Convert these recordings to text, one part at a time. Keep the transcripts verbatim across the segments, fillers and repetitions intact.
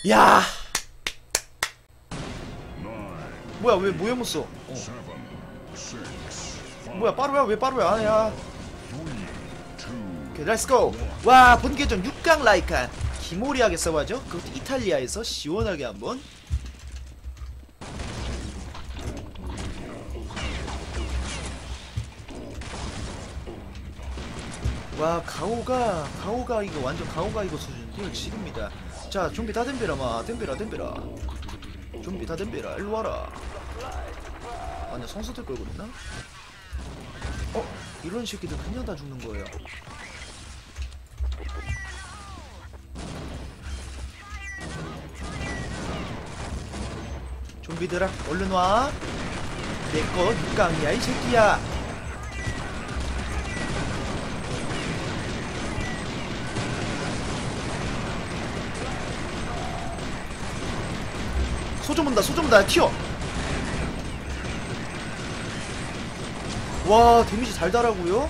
야 뭐야 왜 뭐야 못써 어. 뭐야 빠루야 왜 빠루야 아야. 오케이 렛츠고. 와 본계전 육 강 라이칸 기모리하게 써봐죠. 그것도 이탈리아에서 시원하게 한번. 와 가오가 가오가 이거 완전 가오가 이거 수준인데 지릅니다. 자 좀비 다 덤벼라 마 덤벼라 덤벼라 좀비 다 덤벼라 일로와라. 아니야 성수들 끌고 있나? 어? 이런 새끼들 그냥 다 죽는 거예요. 좀비들아 얼른 와. 내꺼 육 강이야 이 새끼야. 소좀 온다 소좀 온다 튀어. 와 데미지 달달하고요.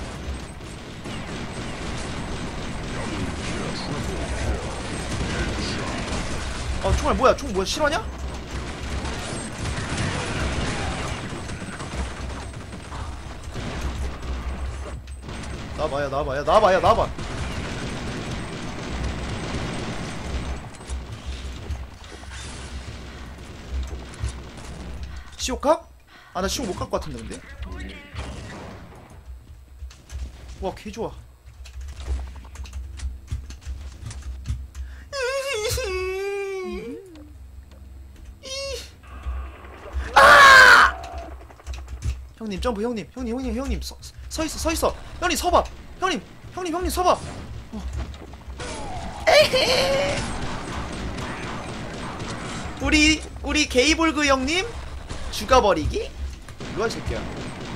아 총알 뭐야 총 뭐야 실화냐? 나봐야 나봐야 나봐야 나봐. 시오카? 아 나 시오 못 갈 것 같은데 근데. 와 개좋아. 아! 형님 점프 형님 형님 형님 형님 서, 서있어 서있어 형님 서봐 형님 형님 형님 서봐. 어. 우리 우리 게이볼그 형님 죽어버리기? 일로와 이 새끼야.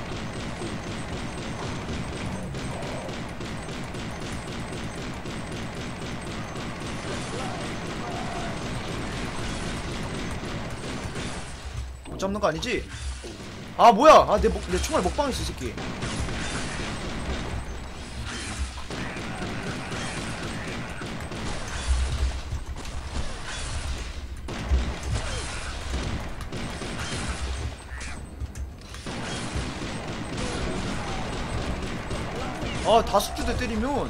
못 잡는 거 아니지? 아 뭐야 아 내 내 총알 먹방했어 이 새끼. 아 다섯 주대 때리면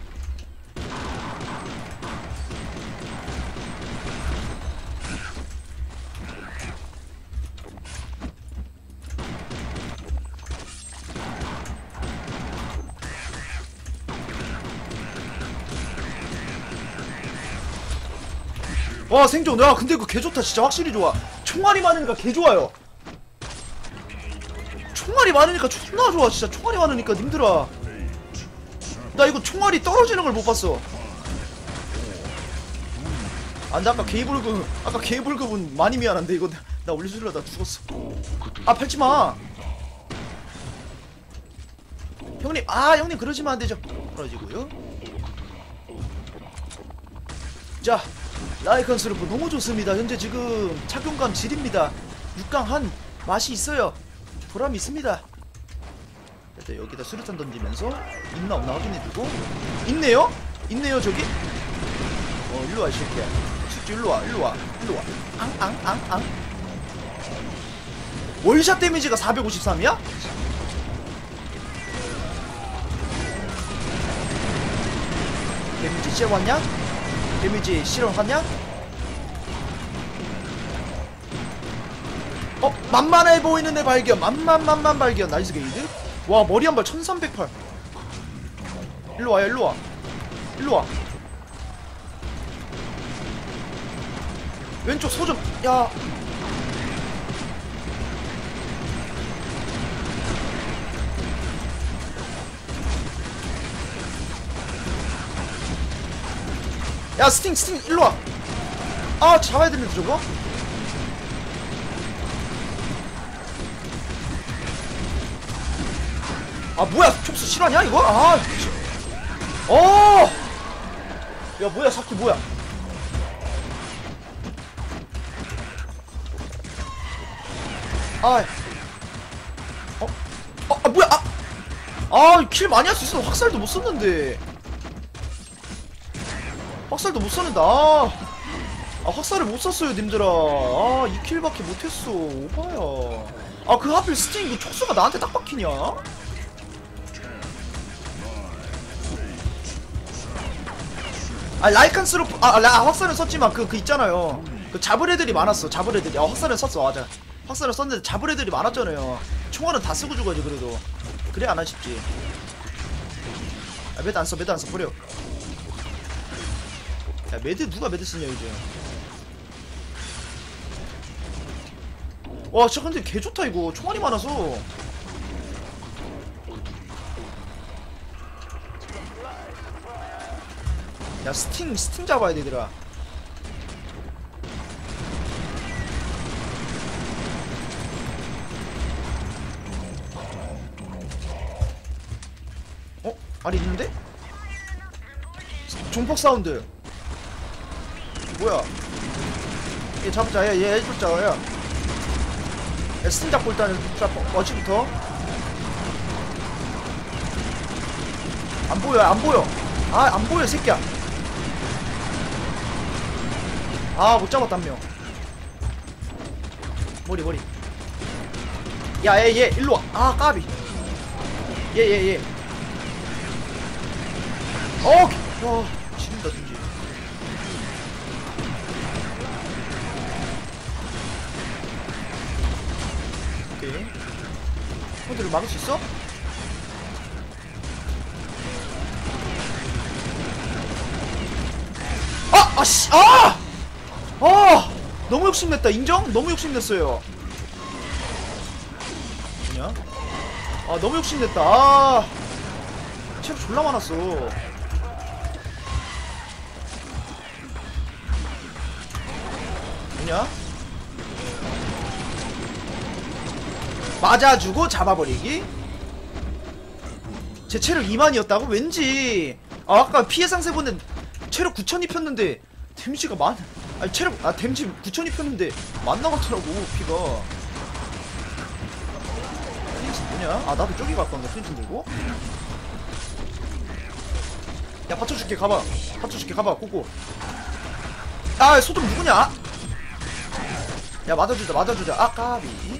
와 생존. 야 근데 그거 개좋다 진짜. 확실히 좋아. 총알이 많으니까 개좋아요. 총알이 많으니까 존나 좋아 진짜. 총알이 많으니까 님들아 나 이거 총알이 떨어지는 걸 못 봤어. 안돼 아까 게이블급 아까 게이블급은 많이 미안한데 이거 나, 나 올려주려다 죽었어. 아 밟지마 형님. 아 형님 그러시면 안되죠. 떨어지고요. 자 라이컨 스루프 너무 좋습니다. 현재 지금 착용감 질입니다. 육 강 한 맛이 있어요. 보람이 있습니다. 일단 여기다 수류탄 던지면서 있나 없나 확인해주고. 있네요? 있네요 저기? 어 일로와 이 새끼야. 숙주 일로와 일로와 일로와. 앙앙앙앙. 월샷 데미지가 사백오십삼이야? 데미지 실험하냐? 데미지 실험하냐? 어? 만만해 보이는 애 발견. 만만만만 발견. 나이스 게이드. 와 머리 한발 천삼백팔. 일로와요 일로와 일로와. 왼쪽 소좀. 야 야 스팅 스팅 일로와. 아 잡아야 되는데 저거? 아 뭐야 촉수 실화냐 이거? 아 어! 야 뭐야 사키 뭐야? 아 어? 어? 아 뭐야? 아! 아 킬 많이 할 수 있어. 확살도 못 썼는데. 확살도 못 썼는데. 아, 아 확살을 못 썼어요 님들아. 아 이 킬밖에 못했어. 오바야. 아 그 하필 스팅 그 촉수가 나한테 딱 박히냐? 아 라이칸스로 아, 라, 아 확살은 썼지만 그 그 있잖아요. 그 잡을 애들이 많았어. 잡을 애들이. 아 확살은 썼어. 맞아. 확살을 썼는데 잡을 애들이 많았잖아요. 총알은 다 쓰고 죽어야지 그래도. 그래 안 하십지. 아 매드 안 써. 매드 안 써. 버려. 야 매드 누가 매드 쓰냐 이제. 와 진짜 근데 개 좋다 이거. 총알이 많아서. 야 스팅 스팅 잡아야 되더라. 어? 아니 있는데? 종폭 사운드. 뭐야? 얘 잡자. 얘 얘 해줬자. 야. 야 스팅 잡고 일단 잡고 어찌부터? 안 보여 안 보여. 아 안 보여 새끼야. 아 못 잡았다 한 명. 머리 머리. 야 얘 얘 일로와. 아 까비. 얘 얘 얘. 오케이. 와 지린다 든지. 오케이. 형들을 막을 수 있어? 아! 아씨! 아! 아! 너무 욕심냈다. 인정? 너무 욕심냈어요. 뭐냐? 아 너무 욕심냈다. 아 체력 졸라 많았어. 뭐냐? 맞아주고 잡아버리기? 제 체력 이만이었다고? 왠지 아 아까 피해 상세 보는 체력 구천 입혔는데 데미지가 많.. 아니 체력.. 아 데미지 구천 입혔는데 만 나갔더라고 피가. 플린스 뭐냐? 아 나도 저기 갈 건데 플린스 들고? 야 받쳐줄게 가봐. 받쳐줄게 가봐 고고. 아 소좀 누구냐? 야 맞아주자 맞아주자. 아 까비.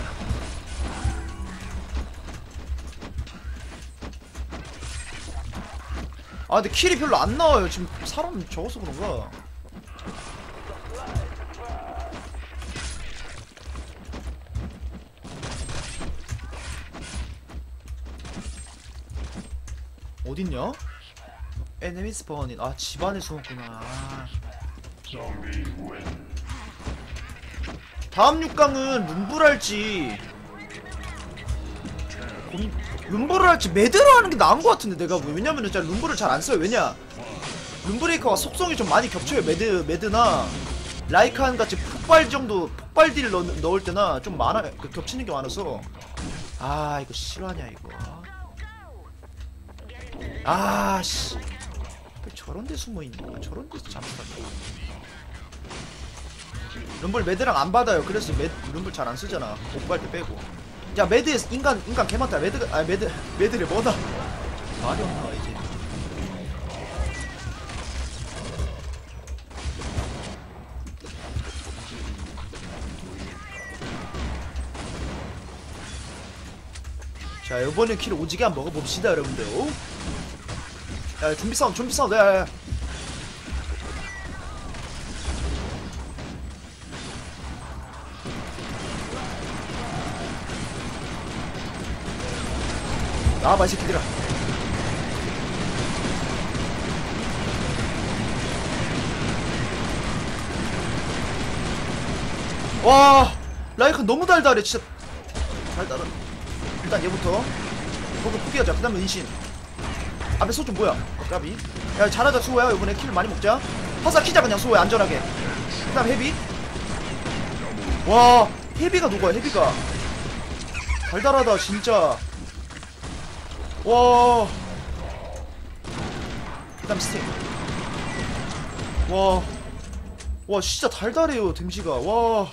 아 근데 킬이 별로 안 나와요 지금. 사람 적어서 그런가? 어딨냐? 에네미 스파원인. 아 집안에 숨었구나. 아. 다음 육 강은 룸블 할지 고민.. 룸블을 할지 매드로 하는 게 나은 것 같은데 내가 뭐. 왜냐면은 진짜 룸블을 잘 안 써요. 왜냐 룸브레이커가 속성이 좀 많이 겹쳐요. 매드, 매드나 라이칸 같이 폭발 정도 폭발 딜 넣, 넣을 때나 좀 많아. 그 겹치는 게 많아서. 아 이거 실화냐 이거. 아씨 저런 데 숨어있는. 저런 데서 잠수한다. 룸블 매드랑 안 받아요. 그래서 매, 룸블 잘 안 쓰잖아. 복구할 때 빼고. 야 매드 인간 인간 개 많다. 매드 아 매드 매드를 뭐다. 말이 없나 이제. 자 이번엔 킬 오지게 한번 먹어봅시다 여러분들. 오? 야 준비 사운드 준비 사운드. 야야야. 나와봐 이 새끼들아. 와 라이칸 너무 달달해 진짜. 달달한. 일단 얘부터 보고 포기하자. 그 다음에 은신. 앞에 소좀 뭐야. 어, 까비. 야 잘하자 수호야. 이번에 킬 많이 먹자. 화살 키자 그냥 수호야 안전하게. 그 다음 헤비. 와 헤비가 누구야. 헤비가 달달하다 진짜. 와. 그 다음 스틱. 와. 와 진짜 달달해요 데미지가. 와.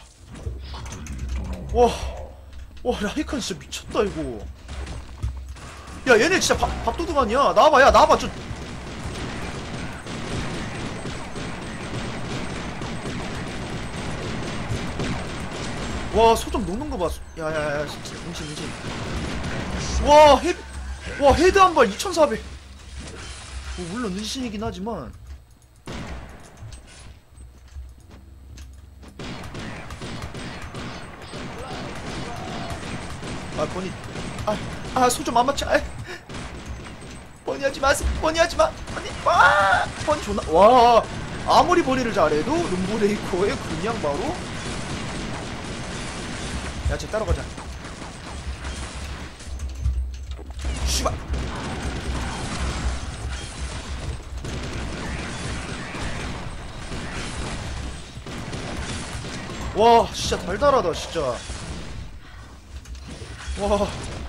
와. 와 라이칸 진짜 미쳤다 이거. 야 얘네 진짜 밥, 밥도둑 아니야. 나와봐. 야 나와봐. 저 와 소좀 녹는 거봐. 야야야 진짜 음식 음식. 와 헤, 와 헤드 한 발 이천사백. 뭐 물론 은신이긴 하지만. 아 버니 아아 소 좀 안 맞춰. 아, 버니 하지 마세요. 버니 하지 마. 버니 와 버니 존나 와 아무리 버니를 잘해도 룸브레이커에 그냥 바로. 야 쟤 따라가자. 씨발. 와 진짜 달달하다 진짜. 와.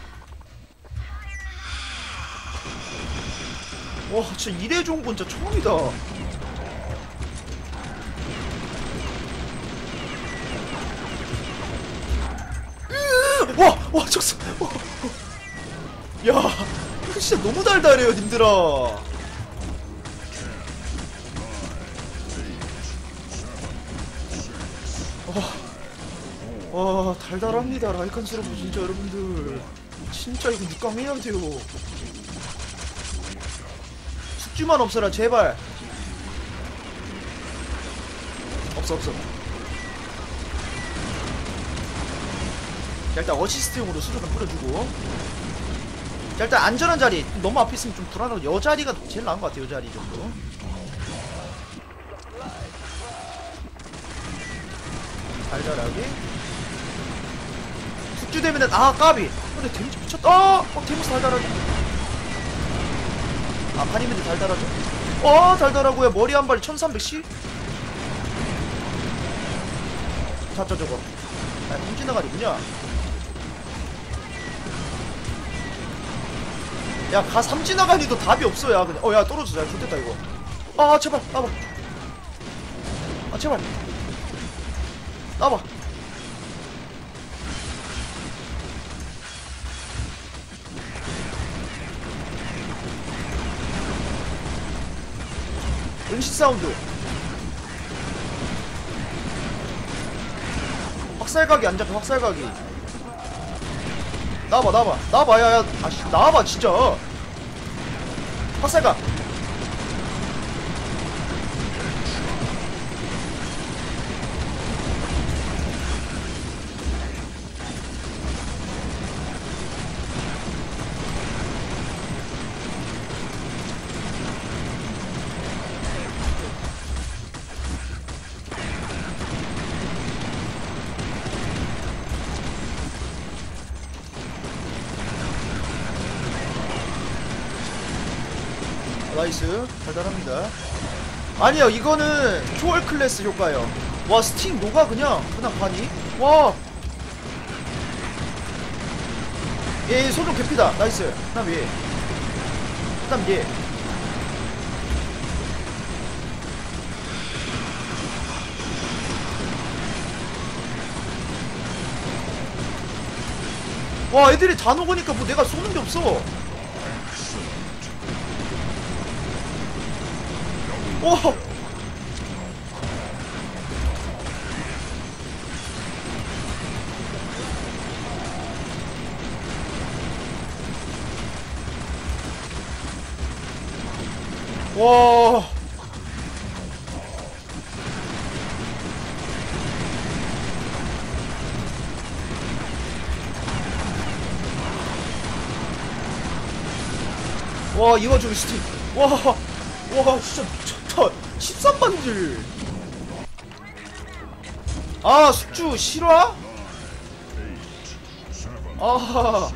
와 진짜 이래 좋은 건 진짜 처음이다. 와! 와 쳤어. 야 이거 진짜 너무 달달해요 님들아. 와, 와 달달합니다 라이칸 스러브 진짜 여러분들. 진짜 이거 육 강 해야 돼요. 숙주만 없어라 제발. 없어 없어. 자 일단 어시스트용으로 수족을 뿌려주고. 자 일단 안전한 자리. 너무 앞에 있으면 좀 불안하고 여 자리가 제일 나은 것 같아요. 여 자리 정도. 달달하게 숙주 되면은 아 까비. 근데 데미지 미쳤다. 어! 어 데미지 달달하게. 아 반이면도 달달하죠. 어 달달하고요. 머리 한 발 천삼백 씨. 잡자 저거. 아 홈지나가리구냐. 야 가 삼지나가니도 답이 없어. 야 그냥 어야 떨어져. 야 좋됐다 이거. 아 제발 나봐. 아 제발 나봐. 은신 사운드. 확살각이 안 잡혀. 확살각이. 나와봐 나와봐 나와봐. 야야 아씨 나와봐 진짜. 확살각. 나이스 달달합니다. 아니요 이거는 초월 클래스 효과예요. 와 스팅 녹아 그냥 그냥 반이. 와 얘 소좀 개피다. 나이스. 그 다음 얘. 그 다음 얘. 와 애들이 다 녹으니까 뭐 내가 쏘는 게 없어. 오! 와! 와, 이 와중에 스틱. 와! 와, 진짜 미쳤다. 십삼 반질. 아, 숙주 실화? 아.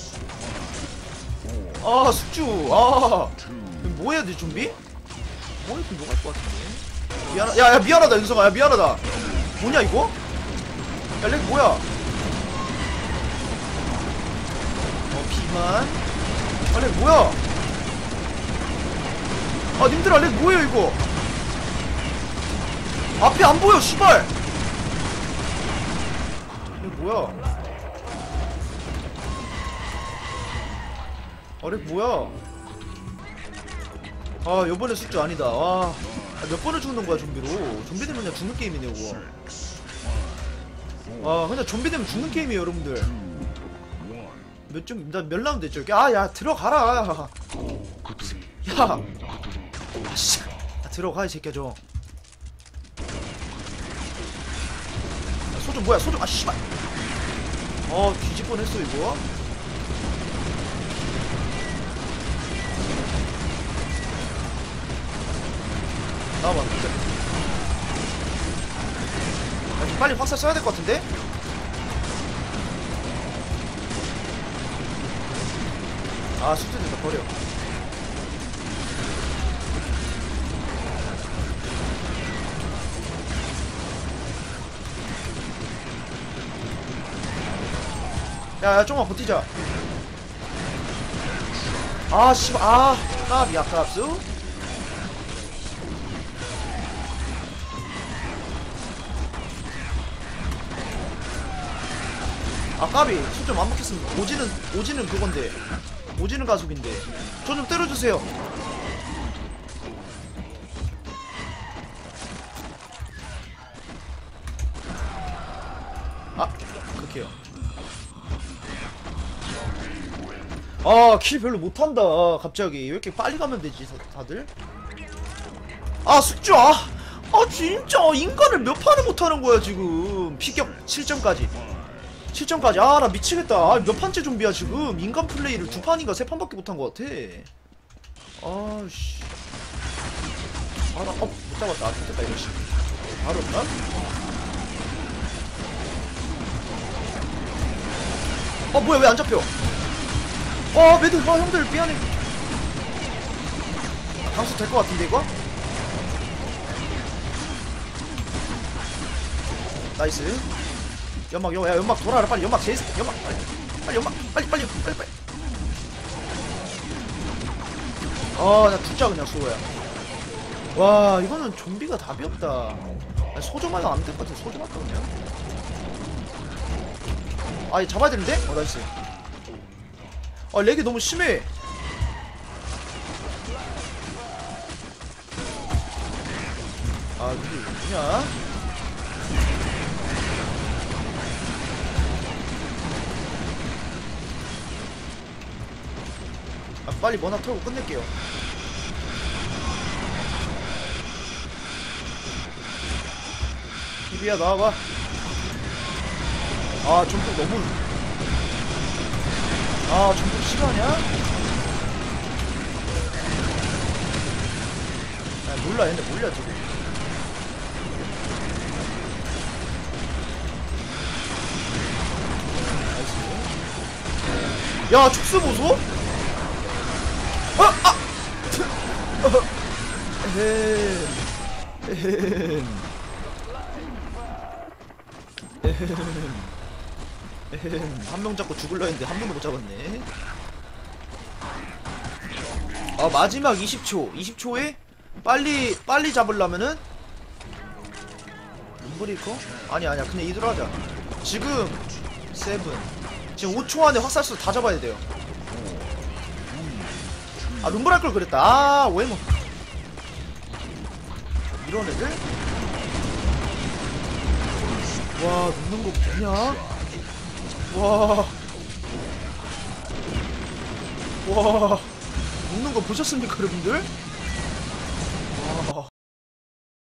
아, 숙주. 아. 뭐 해야 돼, 좀비? 뭐 해도 녹을 것 같은데. 미안하, 야, 야, 미안하다, 윤성아. 야, 미안하다. 뭐냐, 이거? 야, 렉 뭐야? 어, 비만. 아, 렉 뭐야? 아, 님들아, 렉 뭐예요, 이거? 앞이 안 보여, 씨발! 이거 뭐야? 아, 렉 뭐야? 아, 요번에 숙주 아니다. 와. 아, 몇 번을 죽는 거야, 좀비로. 좀비들 그냥 죽는 게임이네, 이거. 아 근데 좀비 되면 죽는 게임이에요 여러분들. 몇점몇 라운드 했죠 이렇게. 아야 들어가라. 야 아씨 아, 들어가 이 새끼야 좀. 아, 소좀 뭐야 소좀. 아 씨발 어 뒤질 뻔했어 이거. 나와봐 진짜. 아, 빨리 확살 써야 될 것 같은데? 아 수트됐다 버려. 야야 좀만 버티자. 아 씨발 아 까비 아깝수. 아 까비 수 좀 안 먹겠습니다. 오지는 오지는 그건데 오지는 가속인데 저 좀 때려주세요. 아 그렇게요. 아 킬 별로 못한다 갑자기. 왜 이렇게 빨리 가면 되지 다들. 아 숙주 아, 아 진짜 인간을 몇 판을 못하는 거야 지금. 피격 칠 점까지 칠 점까지 아 나 미치겠다. 아, 몇 판째 좀비야 지금. 인간 플레이를 두 판인가 세 판밖에 못한 것 같아. 아씨 아나 어 못 잡았다. 아 좋겠다 이거 씨. 바로 없나? 어 뭐야 왜 안 잡혀? 어 매드 아 형들 미안해. 아, 강수 될 것 같은데 이거? 나이스. 연막 야 연막 돌아라 빨리. 연막 제일 연막 빨리 빨리 연막 빨리 빨리 빨리 빨리. 아나 죽자 그냥 수호야. 와 이거는 좀비가 답이 없다. 아니, 소조만 안 될 것 같아. 소조만 할까 그냥. 아 잡아야 되는데? 어 나이스. 아 렉이 너무 심해. 아 이게 뭐냐? 아 빨리 뭐나 털고 끝낼게요. 비비야 나와봐. 아 점프 너무 아 점프 싫어하냐? 아 몰라 얘네 몰려 지금. 나이스. 야 축수 보소? 아! 아! 에헴 에헴 에헴 한 명 잡고 죽을라 했는데 한 명도 못 잡았네. 아 마지막 이십 초 이십 초에 빨리 빨리 잡으려면은 룸브레이커? 아니 아니야 그냥 이대로 하자. 지금 세븐 지금 오 초 안에 확살수 다 잡아야 돼요. 아 룸블 할 걸 그랬다. 아 왜 뭐 이런 애들? 와 눕는 거 뭐냐? 와, 와, 눕는 거 보셨습니까, 여러분들?